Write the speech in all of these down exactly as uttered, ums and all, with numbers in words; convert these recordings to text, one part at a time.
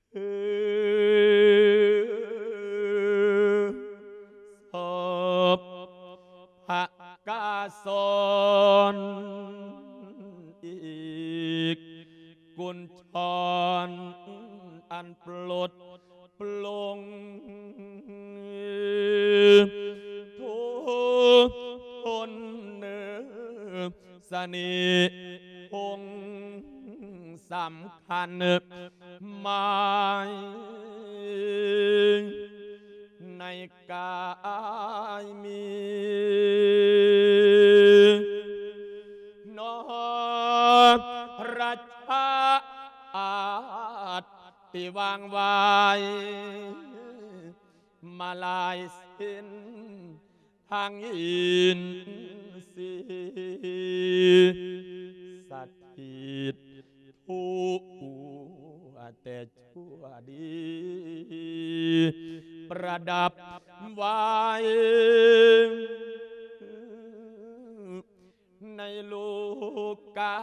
ศพพระกาสอนอีกกุญชรอันปลดปลงทุกทนเนื้อสนิพงสำคัญหมายในกายมีนอราชาอาจที่วางไว้มาลายสิ้นทางอินสีสัตถิตผู้แต่ชั่วดีประดับไว้ในโลกา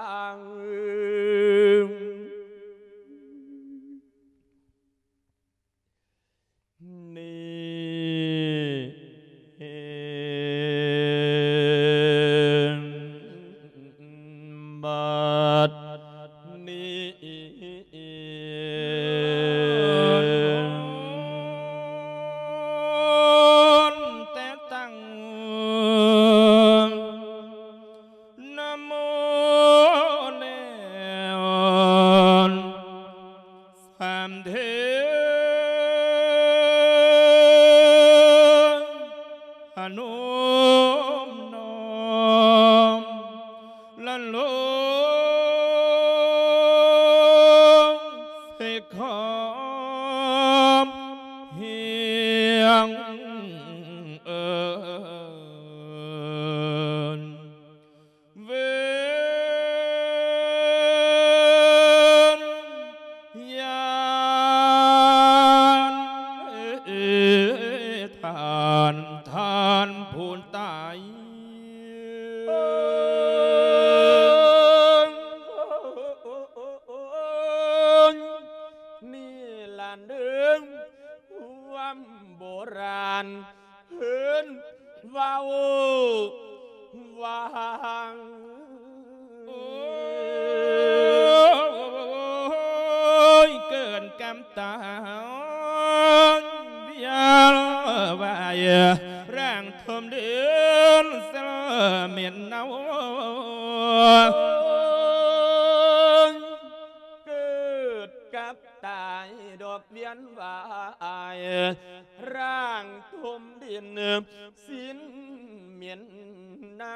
ร่างทมดินสิ้นเหมียนเน่า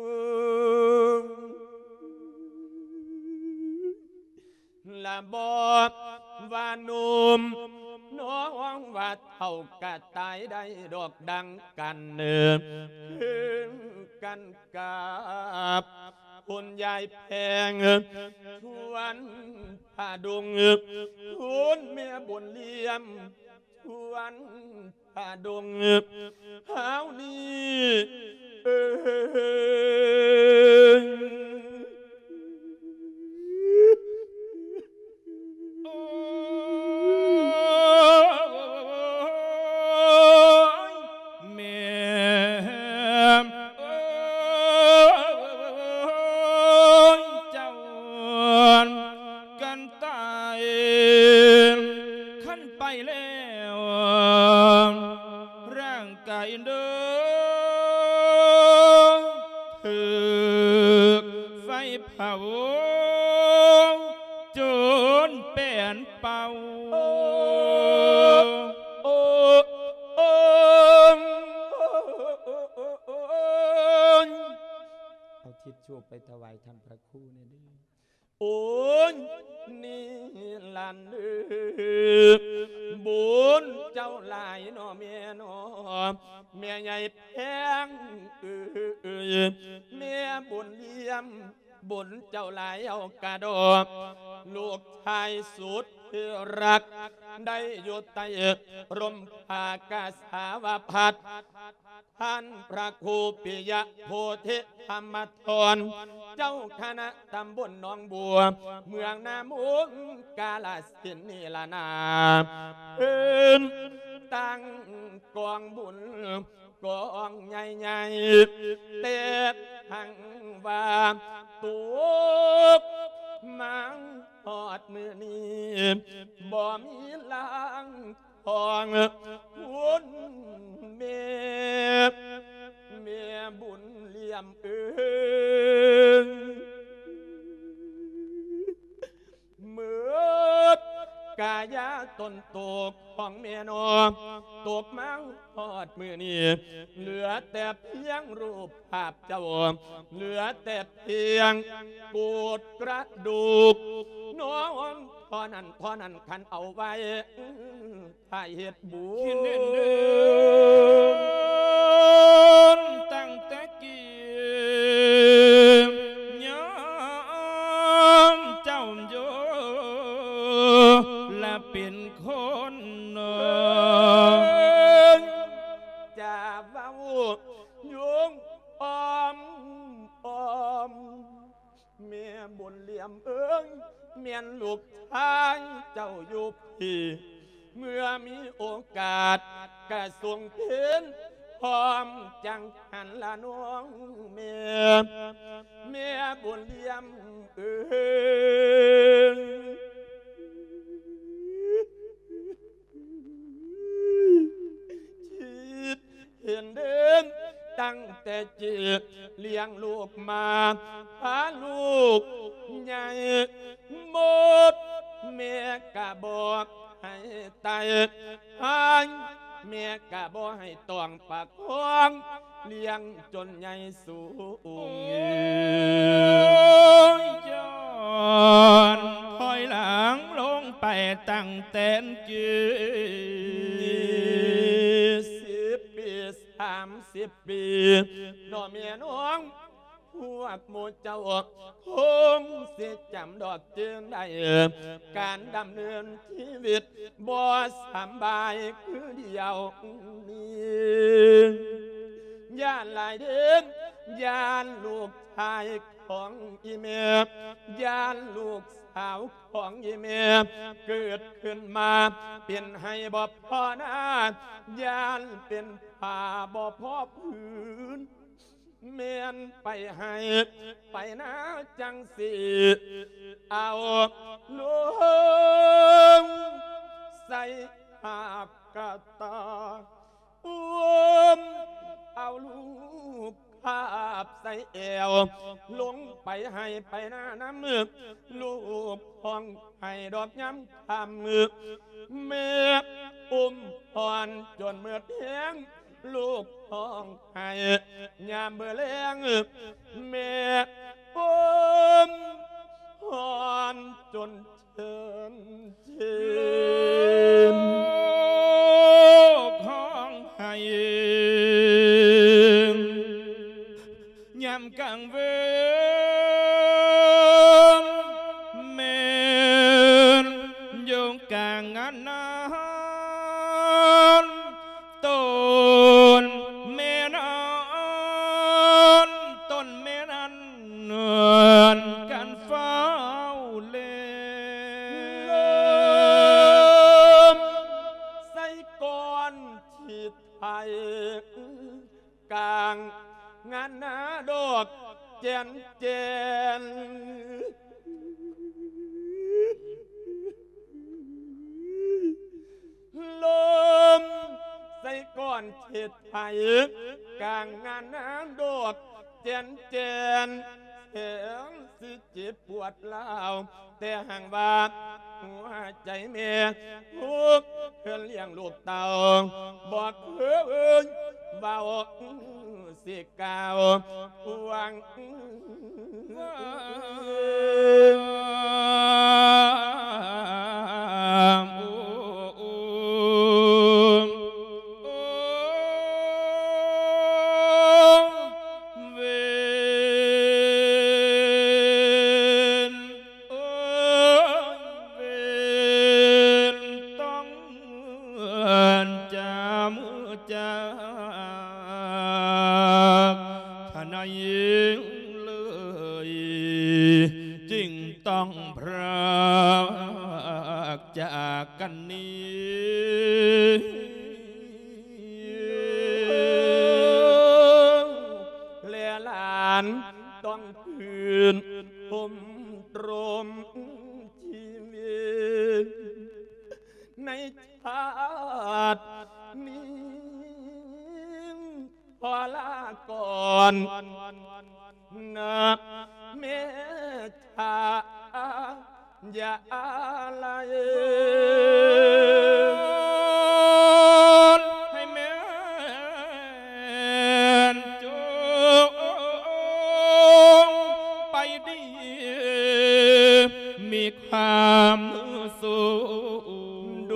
ละบอกว่านุ่มน้องว่าเท่ากะตายได้ดอกดังกันเนื้อกันกับคุณยายแพงชวนผ้าดงคุณเมียบุญเลี้ยมชวนผ้าดงเฮานี่เอไปถวายท่านพระครูนี่ดิโอ้ยนี่ลันบุญเจ้าหลายน้อเมียน้อเมียใหญ่แพงเมียบุญเลี้ยมบุญเจ้าหลายเอากระดอกลูกชายสุดที่รักได้อยู่ใต้ร่มผ้ากาสาวพัดท่านพระครูปิยะโพธิธรรมธรเจ้าคณะตำบลหนองบัวเมืองนามุงกาลสินธุ์นี่ละนาเอิ้นตั้งกองบุญกองใหญ่ๆเตะหังว่าตุกมังหอดมือนี้บ่มีล้างทองบุญเมียเมียบุญเลี่ยมเอิงเมื่อกายาต้นตกของเมียนอตกมังทอดมือนี้เหลือแต่เพียงรูปภาพเจ้าเหลือแต่เพียงกูดกระดูกน้องพอนั้นพอนั้นคันเอาไว้ถ้าเหตุบุญตั้งแต่กี้ย้อมเจ้าอยู่และเป็นคนจะเว้ายุงอมอมเมียบุญเหลี่ยมเอิงเมียนลูกทางเจ้าอยู่พี่เมื่อมีโอกาสกระทรวงเพีนพร้อมจังหันละน้องเมียเมียบุญเหลี่ยมเอิงคิดเห็นเดินตั้งแต่จิตเลี้ยงลูกมาพาลูกใหญ่หมดเมียกะบอกให้ตายหายเมียกะบอกให้ต้องปากท้องเลี้ยงจนใหญ่สูงย้อนคอยหลังลงไปตั้งแต่กี้สิบปีสามสิบปีน้องเมียน้องพวกหมูเจ้าคงเสียจำดอกจึงได้การดำเนินชีวิตบ่สบายคือเดียวนี้ย่านหลายเดือนย่านลูกชายของอีเมียย่านลูกสาวของอีเมียเกิดขึ้นมาเป็นให้บ่พอหน้าย่านเป็นผ้าบ่พอพื้นเมียนไปให้ไปนะจังสีเอาลูกใส่หากกะตาอุ้มเอาลูกภาพใส่เอวลงไปให้ไปหน้าน้ำมือลูกห้องให้ดอกย้ำทำมือเมียอุ้มพรจนเมื่อเที่ยงลูกห้องให้ยามเบื่อแรงเมียอุ้มพรจนเชิญเชิญลูกห้องให้ยามกลางเวรเมนอยู่กลางงานนั้นต้นเมนอนต้นเมนันเนือนกันเฝ้าเล่มใส่ก้อนที่ไทยกลางงานนาดอกเจนเจนลมใส่ก้อนเทิดไทยกลางงานนาดอกเจนเจนเสียงสิจิตปวดเล่าแต่ห่างบาดหัวใจเมียทุกเพื่อนเลี้ยงลูกเต่าบอกเพื่อนเบาสิกาวหวังจามือจาต้องพรากจากกันนี้เลียหลานต้องคืนผมตรมชีวิตในชาตินี้พอลาก่อนนะเมชาอย่าอะไรให้แม่จงไปดีมีความสุขด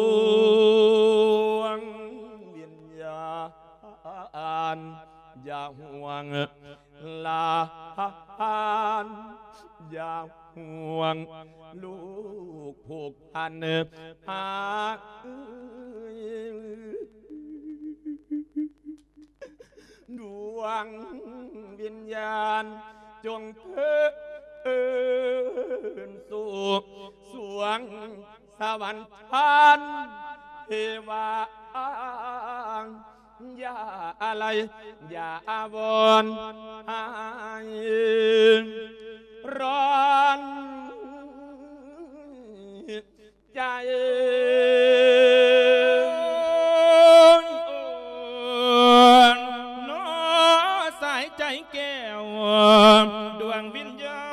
วงวิญญาณอย่าห่วงลานอย่าห่วงลูกผูกพันหากดวงวิญญาณจงเทินสู่สวงสวรรค์ชั้นเทวาอย่าอะไรอย่าอาวรณ์ให้ร้อนใจน้อสายใจแก้วดวงวิญญา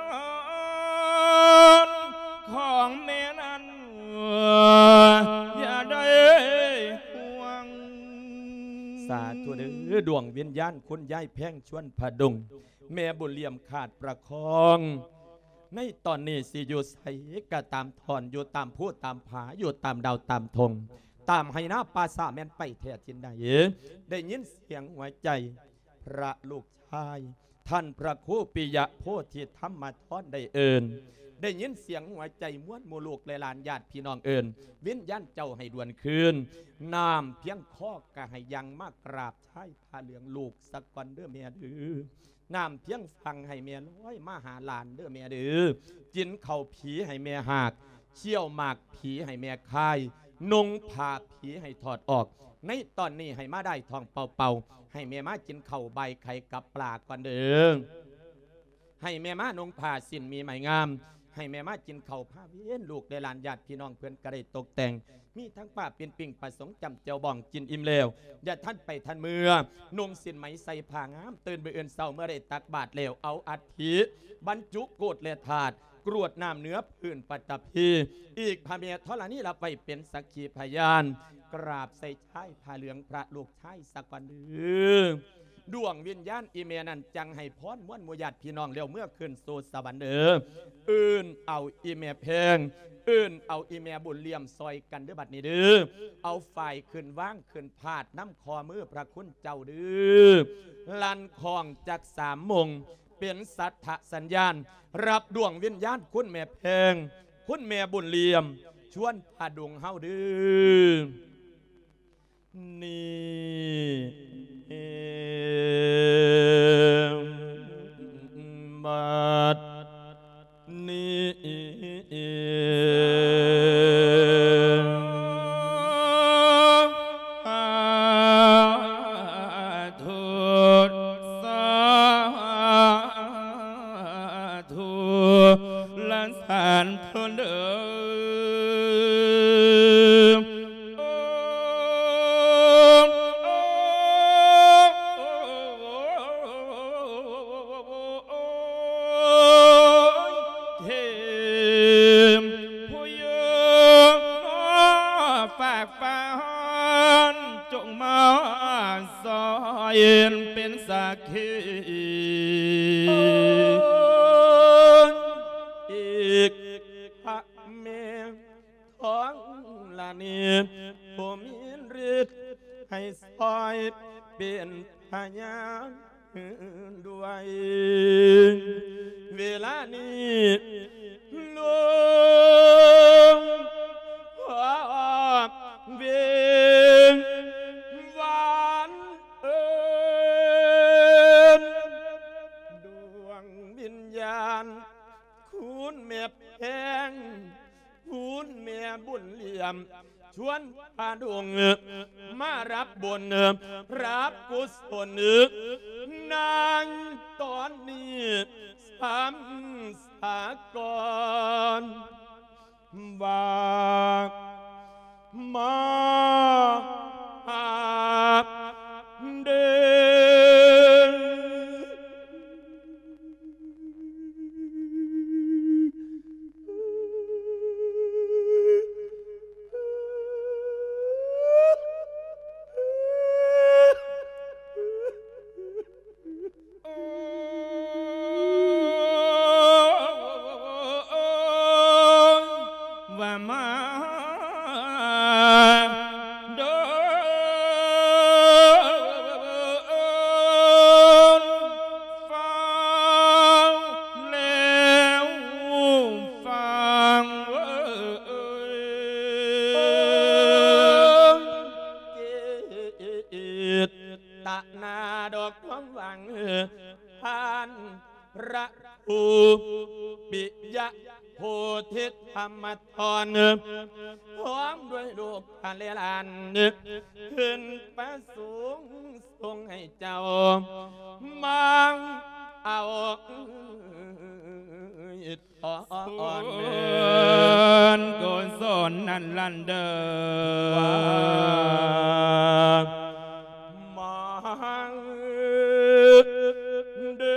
ณของแม่นั้นอย่าได้ห่วงสาธุเด้อดวงวิญญาณคุณยายแพ่งชวนผาดุงแม่บุญเลี่ยมขาดประคองในตอนนี้สิอยู่ใสกะตามทอนอยู่ตามพูดตามผาอยู่ตามดาวตามธงตามให้หน้าปาสาแม่นไปแท้จินได้ได้ยินเสียงหัวใจพระลูกชายท่านพระครูปิยะโพธิธรรมทอนได้เอิญได้ยินเสียงหัวใจม้วนโมลูกและลานญาติพี่น้องเอิญวิญญาณเจ้าให้ด่วนคืนน้ำเพียงข้อกะให้ยังมากกราบใช้ผ้าเหลืองลูกสักก่อนเด้อเมียดื้อน้ำเพียงฟังให้เมียน้อยมาหาหลานเด้อเมียดื้อกินเข่าผีให้เมียหากเชี่ยวหมากผีให้เมียคายนุ่งผ้าผีให้ถอดออกในตอนนี้ให้มาได้ทองเป่าๆให้เมียมากินเข่าใบไข่กับปลาก่อนเด้อให้เมียมานุ่งผ้าสิ้นมีไหมงามให้แม่มากินเข่าผ้าเวียนลูกได้ลานญาติพี่น้องเพื่อนกระไดตกแต่งมีทั้งป้าเป็นปิ่งประสงค์จำเจียวบ่องกินอิ่มแล้วอย่าท่านไปท่านเมื่อนุ่งสินไหมใส่ผ้างามตื่นไปเอื่นเศร้าเมื่อได้ตักบาตรแล้วเอาอัฐิบรรจุโกดเลถาดกรวดน้ำเนื้อพื้นปัตตภีอีกพระเมียทรณีรับไปเป็นสักขีพยานกราบใส่ชายผ้าเหลืองพระลูกชายสักวันเดือดวงวิญญาณอีเมนันจังให้พรม้วนมวยาดพี่น้องเร็วเมื่อคืนสู่สวรรค์เด้ออื่นเอาอีเมเพงอื่นเอาอีเมบุญเลี่ยมซอยกันเด้อบัดนี้เด้อเอาฝ่ายขึ้นว่างขึ้นพาดน้ำคอมือพระคุณเจ้าเด้อลันคองจากสามมงเป็นสัทธสัญญาณรับดวงวิญญาณคุณแม่เพงคุณแม่บุญเลี่ยมชวนพาดุงเฮาเด้อนี่บัดนี้ทุตสาธุลันสานพลเดิมเป็นสักขีอีกพระเมฆท้องลานีผมยินฤทธิ์ให้ซอยเป็นพญาด้วยเวลานี้ลงหัวเวียงหวานเอิญดวงวิญญาณคุณแม่นเมียบุญเหลี่ยมชวนพาดวงมารับบุญรับกุศลนางตอนนี้สามสากรว่ามาเดินว่ามาภูปิยะโพธิธรรมทรพร้อมด้วยลูกพาเลลานขึ้นประสูงทรงให้เจ้ามังเอาทอนเดินกุศลนั่นลันเดินมังเดิ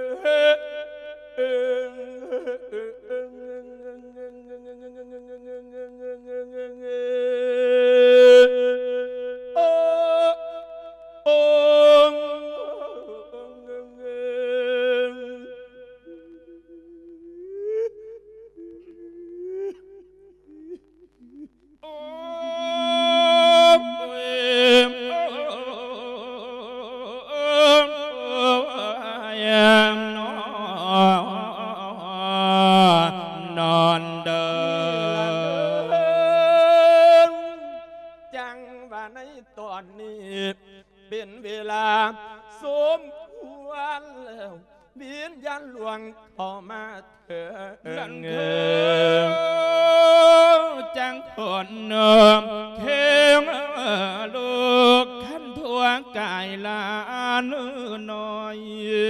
เป็นเวลาสมควรแล้ววิญญาณหลวงเข้ามาเถิดเงินจังคนเนิมเข่งลูกขันทัวกายลานน้อย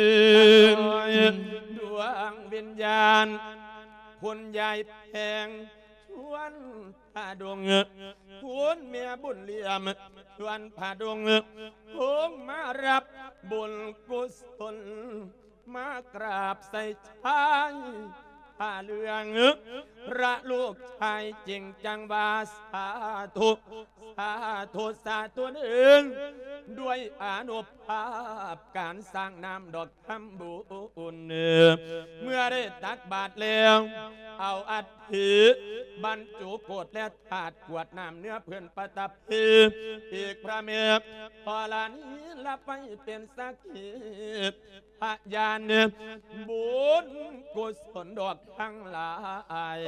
ดวงวิญญาณคนใหญ่แพงชวนพาดวงคุณเมียบุญเหลี่ยมชวนพาดวงคงมารับบุญกุศลมากราบใส่ชายผ้าเหลืองระลูกชายจริงจังบาสาธุสาธุสาธุหนึ่งด้วยอนุภาพการสร้างน้ำดอกทำบุญเมื่อได้ตักบาตรแล้วเอาอัฐิบรรจุโกฏและถาดกวดน้ำเนื้อเพื่อนประทับพีอีกพระเมตพอลานี้ละไปเป็นสักขีพยานบุญกุศลดอกทั้งหลาย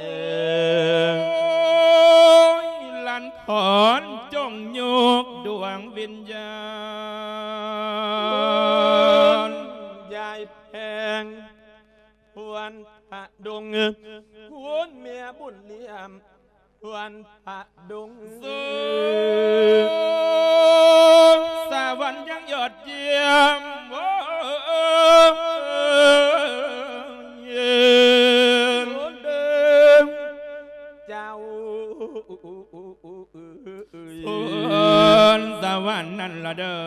ลันขอนจงโยกดวงวิญญาณยายแพงพวนพระดงคุณเมียบุญเหลี่ยมพวนพระดงสวรรค์ยังยอดเยี่ยมเจ้าสวรรค์นั่นละเด้อ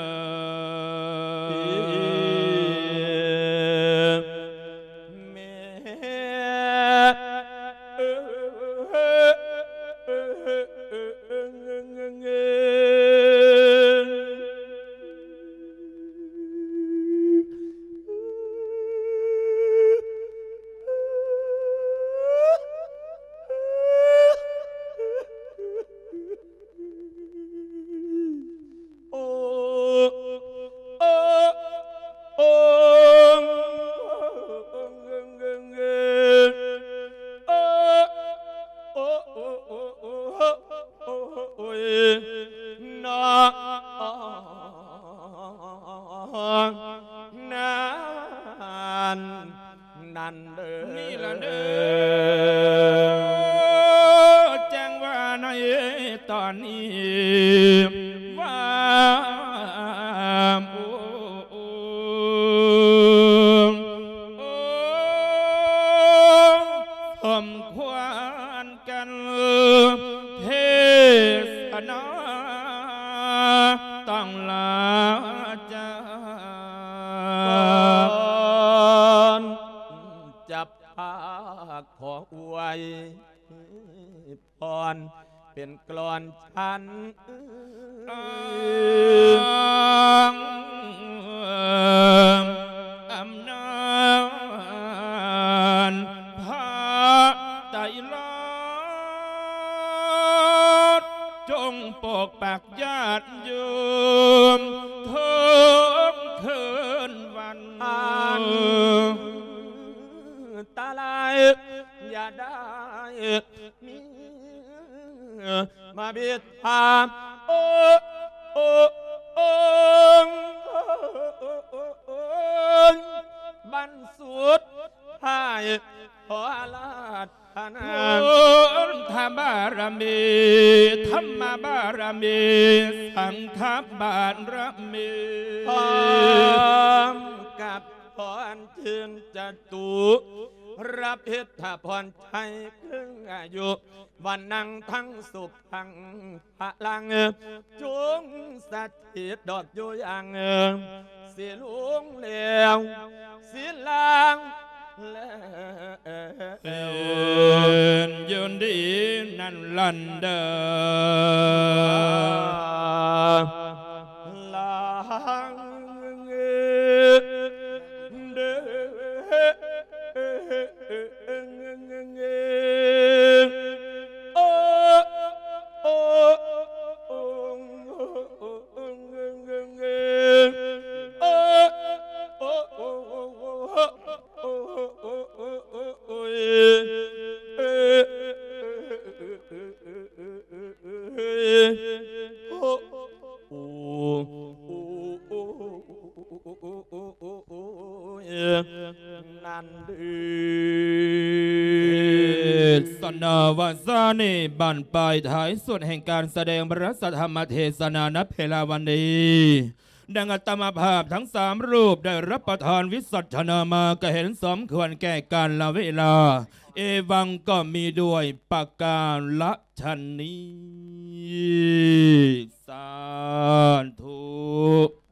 แม่นั่นเด้อนี่ละเด้อตอนนี้ว่าโอ้โอ้โอ้สมควรกันเทศนาต้องลาจากจับภาคขออวยพรเป็นกลอนชันอำนาจพระไตรลักษณ์จงปกปักญาติโยมทุกคืนวันตาลายอย่าได้มีมาบิดพาโอ้โอ้โอ้บรรสุดให้ขอลาดพนาธรรมบารมีธรรมบารมีสังฆบารมีพร้อมกับพรชื่นจตุรับเหตุพรชัยครึ่งอายุวันนั่งทั้งสุขทั้งพลังจงสถิตดอดอยู่อย่างเสียลุงเหลวเสียลางแล้วยืนดีนั่นลันเดอลางเดโอ้โอ้โอ้นันดืสนาวาสานีบันปลายท้ายสุดแห่งการแสดงพระธรรมเทศนาณเพลาวันนี้ดังอัตมาภาพทั้งสามรูปได้รับประทานวิสัชนามาก็เห็นสมควรแก่การละเวลาเอวังก็มีด้วยประการละชนนี้สาธุ